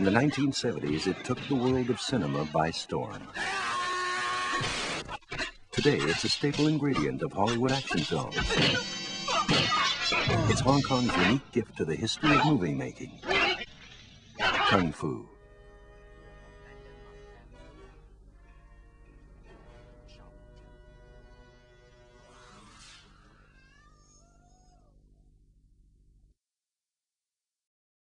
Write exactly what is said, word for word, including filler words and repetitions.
In the nineteen seventies, it took the world of cinema by storm. Today, it's a staple ingredient of Hollywood action films. It's Hong Kong's unique gift to the history of movie making. Kung Fu.